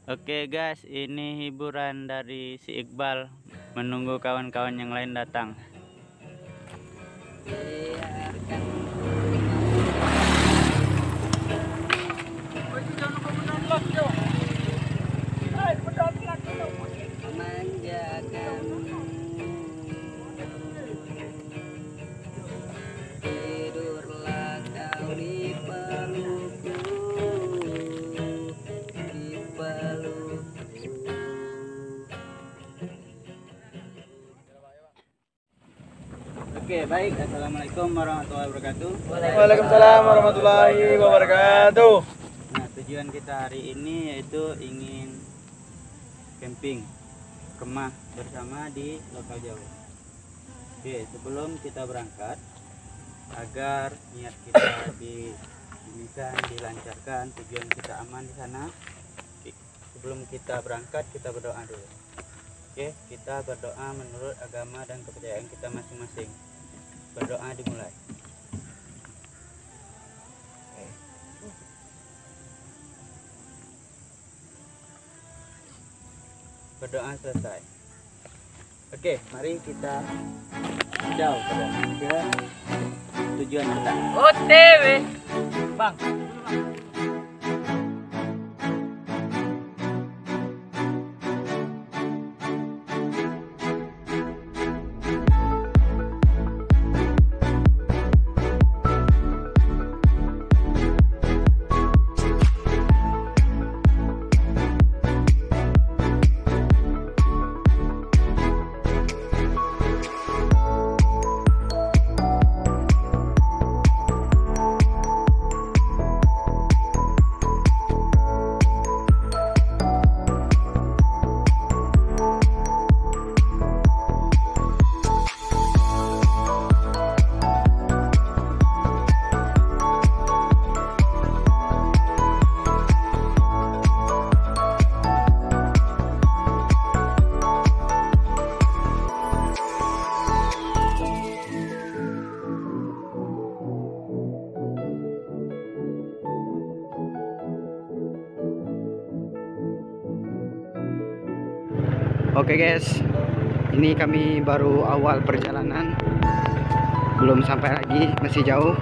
Oke guys, ini hiburan dari si Iqbal menunggu kawan-kawan yang lain datang. Tidurlah kau di pelukku, di pelukku. Oke, baik. Assalamualaikum warahmatullahi wabarakatuh. Waalaikumsalam warahmatullahi wabarakatuh. Nah, tujuan kita hari ini yaitu ingin camping kemah bersama di lokal Jawa. Oke, sebelum kita berangkat, agar niat kita dilancarkan, tujuan kita aman di sana, sebelum kita berangkat kita berdoa dulu. Oke, kita berdoa menurut agama dan kepercayaan kita masing-masing. Berdoa dimulai. Berdoa selesai. Oke, mari kita jauh ke tujuan kita. OTW, Bang. Oke guys, ini kami baru awal perjalanan, belum sampai lagi, masih jauh.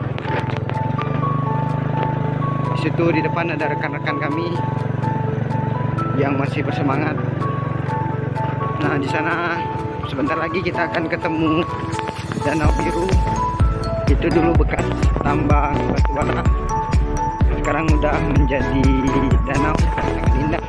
Di situ di depan ada rekan-rekan kami yang masih bersemangat. Nah, di sana sebentar lagi kita akan ketemu Danau Biru. Itu dulu bekas tambang batu bara, sekarang udah menjadi danau sangat indah.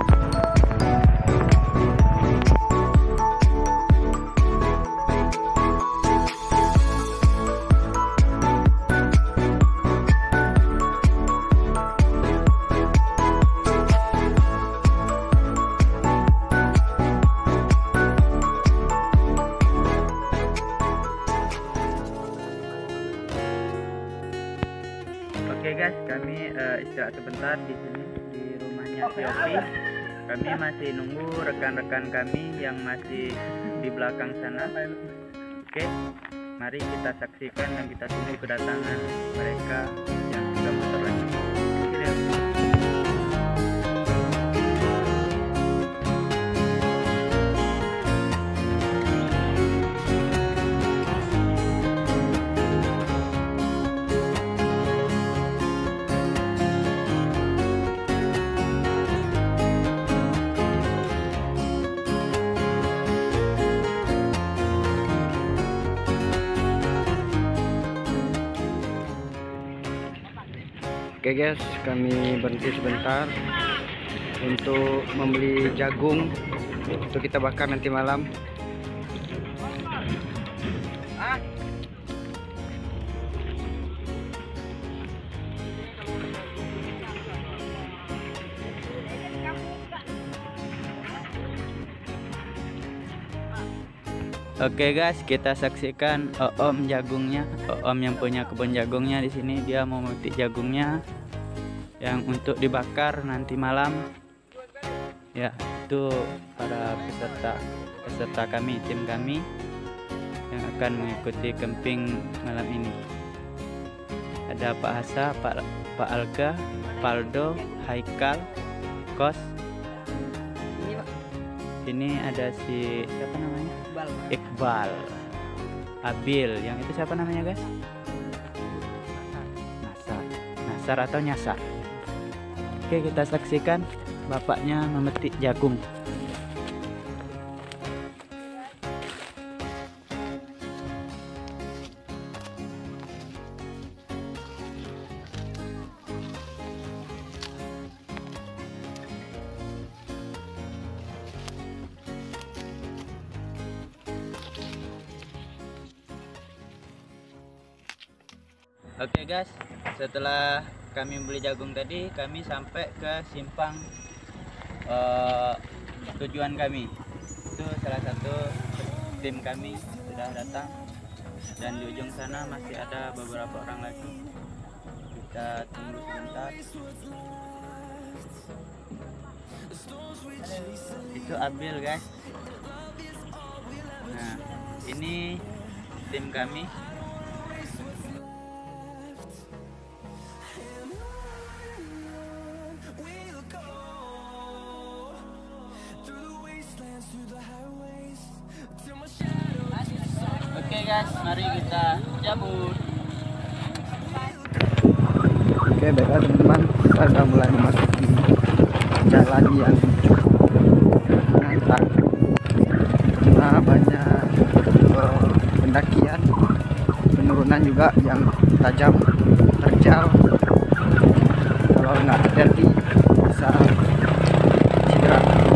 Oke guys, kami istirahat sebentar di sini di rumahnya si Opi. Kami masih nunggu rekan-rekan kami yang masih di belakang sana. Oke, mari kita saksikan dan kita tunggu kedatangan mereka yang sudah motor lagi. Oke guys, kami berhenti sebentar untuk membeli jagung untuk kita bakar nanti malam. Oke guys, kita saksikan Om jagungnya, Om yang punya kebun jagungnya di sini. Dia mau memetik jagungnya yang untuk dibakar nanti malam. Ya, itu para peserta kami, tim kami yang akan mengikuti camping malam ini. Ada Pak Hasa, Pak Alga, Paldo, Haikal, Kos, sini ada si siapa namanya? Iqbal. Abil, yang itu siapa namanya guys? Nasar atau Nyasar. Oke, kita saksikan bapaknya memetik jagung. Oke guys, setelah kami beli jagung tadi, kami sampai ke simpang tujuan kami. Itu salah satu tim kami sudah datang, dan di ujung sana masih ada beberapa orang lagi. Kita tunggu sebentar. Itu Abil guys. Nah, ini tim kami. Oke guys, mari kita cabut. Oke, baiklah teman-teman, kita sudah mulai memasuki jalan yang menantang karena banyak pendakian, penurunan juga yang tajam, terjal. Kalau nggak hati-hati bisa cedera.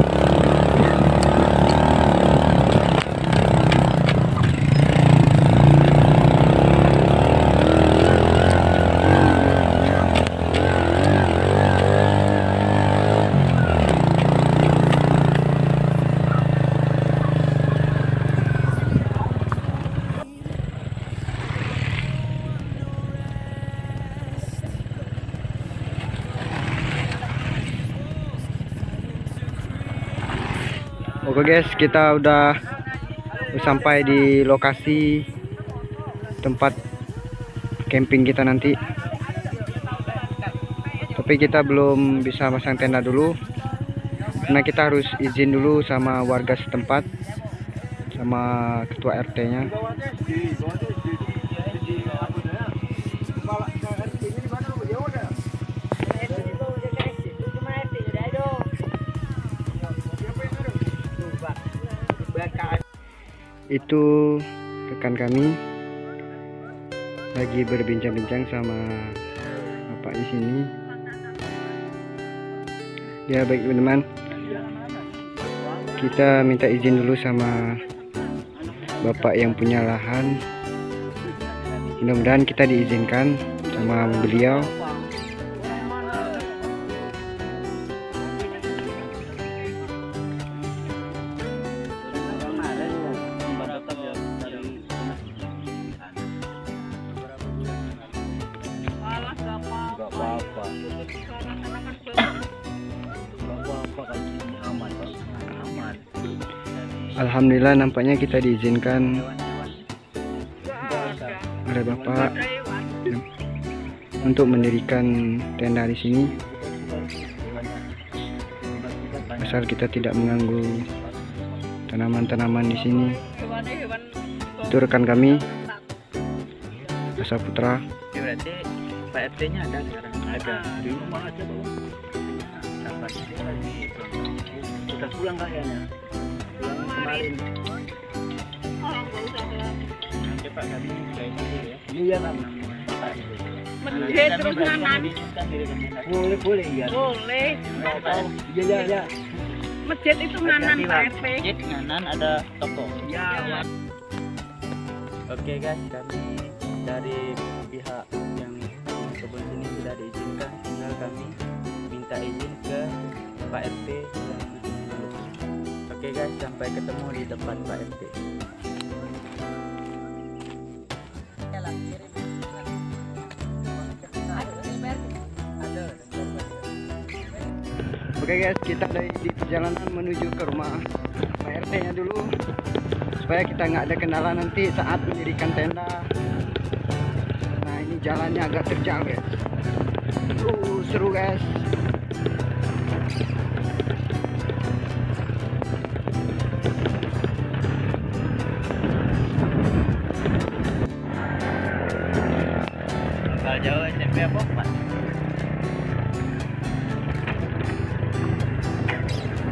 Oke guys, kita udah sampai di lokasi tempat camping kita nanti. Tapi kita belum bisa masang tenda dulu, karena kita harus izin dulu sama warga setempat, sama ketua RT-nya. Itu rekan kami lagi berbincang-bincang sama bapak di sini. Ya baik teman-teman, kita minta izin dulu sama bapak yang punya lahan. Mudah-mudahan kita diizinkan sama beliau. Alhamdulillah nampaknya kita diizinkan oleh bapak untuk mendirikan tenda di sini, asal kita tidak mengganggu tanaman-tanaman di sini. Itu rekan kami, Asa Putra. Berarti Pak RT-nya ada sekarang? Ada di rumah aja bang. Sudah pulang kayaknya. Kemarin. Oke Pak, kami kayak dulu ya. Iya kan. Menjahit terus nganan. Boleh ya. Boleh. Iya. Masjid itu nganan Pak RT. Masjid nganan ada toko. Ya. Oke guys, kami dari pihak yang kebun sini sudah diizinkan, tinggal kami minta izin ke Pak RT. Oke guys, sampai ketemu di depan Pak RT. Oke guys, kita dari di perjalanan menuju ke rumah Pak RT-nya dulu, supaya kita nggak ada kendala nanti saat mendirikan tenda. Nah ini jalannya agak terjal guys. Seru guys.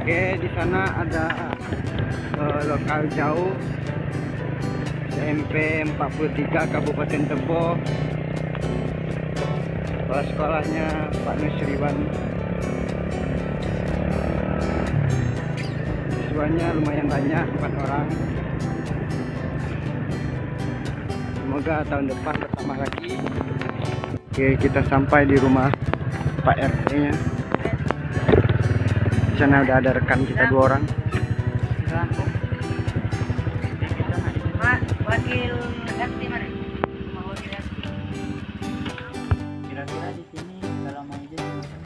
Oke, di sana ada lokal jauh SMP 43 Kabupaten Tebo. Sekolahnya Pak Nusriwan. Siswanya lumayan banyak, 4 orang. Semoga tahun depan bertambah lagi. Oke, kita sampai di rumah Pak RT-nya. Di sana udah ada rekan kita 2 orang. Pak, wakil RT mana? Wakil RT. Kira-kira di sini kalau mau izin,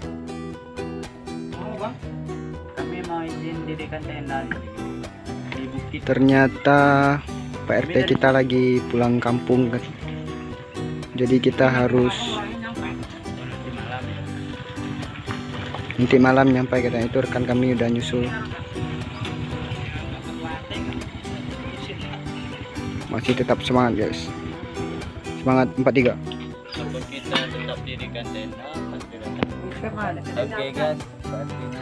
kami mau izin dirikan tenda di bukit. Ternyata Pak RT kita lagi pulang kampung kan. Jadi kita harus nanti malam nyampe, katanya itu rekan kami udah nyusul. Masih tetap semangat guys. Semangat 43. Untuk kita tetap dirikan tenda. Oke guys, pastinya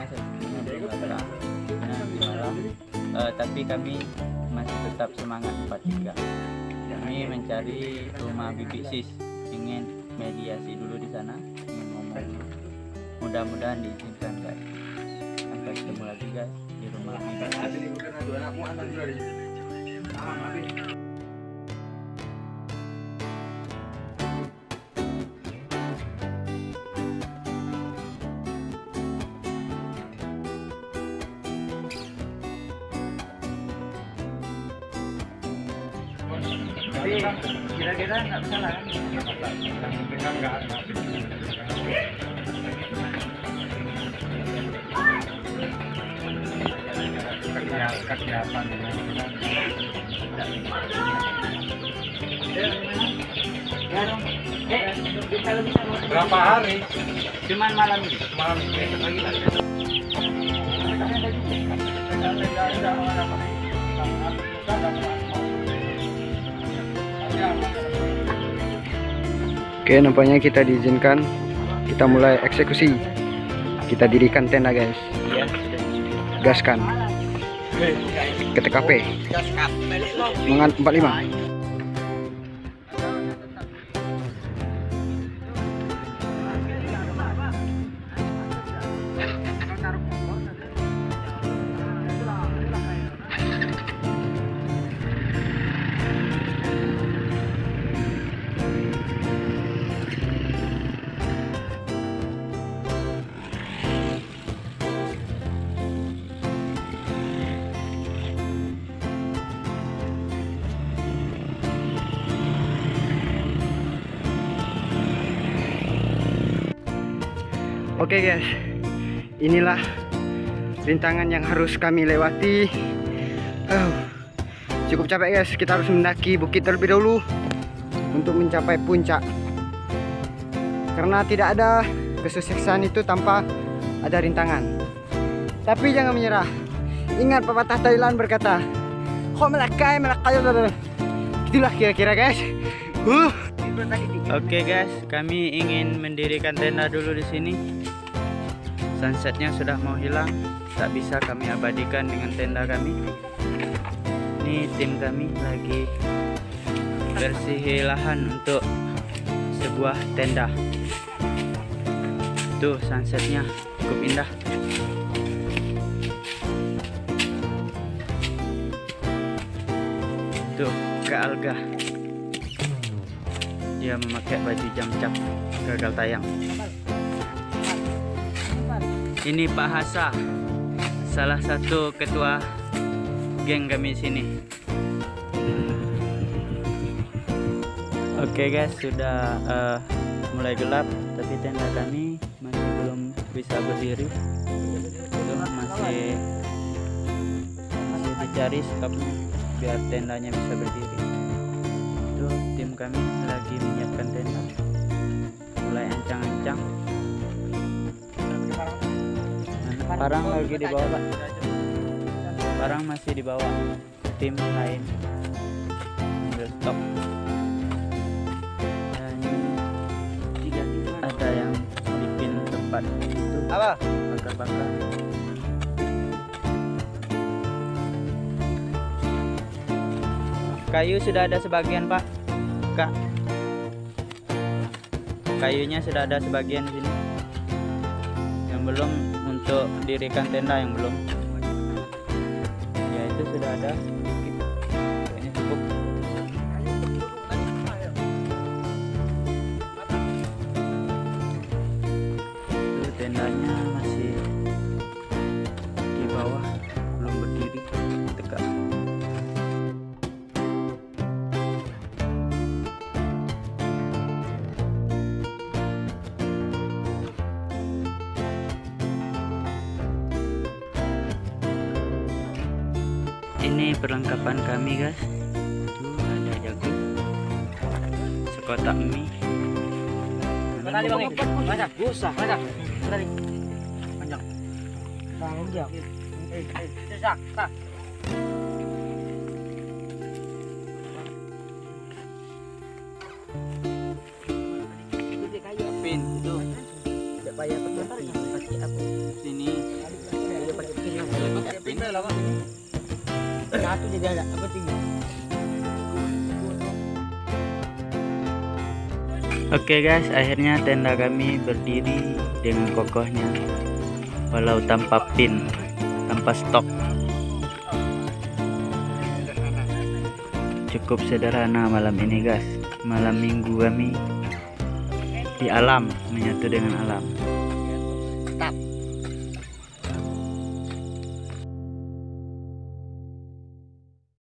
tapi kami masih tetap semangat 43. Kami mencari rumah Bibi Sis, ingin mediasi dulu di sana, ingin ngomong. Mudah-mudahan diizinkan guys. Sampai ketemu lagi guys di rumah Bibi Sis. Kira-kira nggak salah kan? Berapa hari? Cuman malam ini. Malam ini lagi lah. Oke, nampaknya kita diizinkan. Kita mulai eksekusi. Kita dirikan tenda guys. Gaskan ke TKP. Semangat 45. Oke guys, inilah rintangan yang harus kami lewati. Cukup capek guys, kita harus mendaki bukit terlebih dahulu untuk mencapai puncak. Karena tidak ada kesuksesan itu tanpa ada rintangan. Tapi jangan menyerah. Ingat pepatah Thailand berkata, "Kok melakai." Itulah kira-kira guys. Oke guys, kami ingin mendirikan tenda dulu di sini. Sunsetnya sudah mau hilang, tak bisa kami abadikan dengan tenda kami. Ini tim kami lagi bersih lahan untuk sebuah tenda. Tuh sunsetnya cukup indah. Tuh Kak Alga, dia memakai baju jam cap, gagal tayang. Ini Pak Hasa, salah satu ketua geng kami sini. Oke guys, sudah mulai gelap, tapi tenda kami masih belum bisa berdiri. Itu masih dicari sekapnya biar tendanya bisa berdiri. Itu tim kami lagi menyiapkan tenda, mulai ancang-ancang. Parang lagi di bawah Pak. Parang masih di bawah. Tim lain ambil stok. Dan ada yang bikin tempat itu bakar-bakar. Kayu sudah ada sebagian, Pak. Kak. Kayunya sudah ada sebagian di sini. Yang belum untuk dirikan tenda yang belum. Ya itu sudah ada. Kayaknya cukup. Itu tendanya masih di bawah, belum berdiri tegak. Ini perlengkapan kami, guys. Tuh ada jagung, sekotak mie. Tadi bang, banyak, busa, banyak. Tadi, banyak. Panjang. Sesak, tak. Pin itu. Tidak payah pakai apa? Sini. Tidak pakai pin lah. Pin lah bang. Satu juga ada, apa tinggal? Oke guys, akhirnya tenda kami berdiri dengan kokohnya, walau tanpa pin, tanpa stok. Cukup sederhana malam ini guys. Malam minggu kami di alam, menyatu dengan alam. Tetap.